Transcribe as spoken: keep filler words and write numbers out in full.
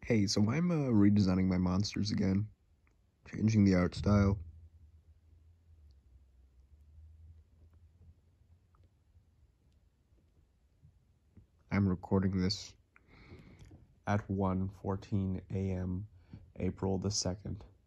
Hey, so I'm uh, redesigning my monsters again, changing the art style. I'm recording this at one fourteen a m April the second.